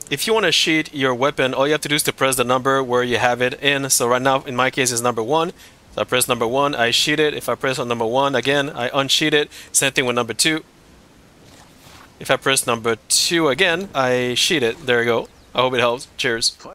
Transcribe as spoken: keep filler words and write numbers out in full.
If you want to sheath your weapon, all you have to do is to press the number where you have it in. So right now, in my case, it's number one. So I press number one, I sheath it. If I press on number one again, I unsheath it. Same thing with number two. If I press number two again, I sheath it. There you go. I hope it helps. Cheers.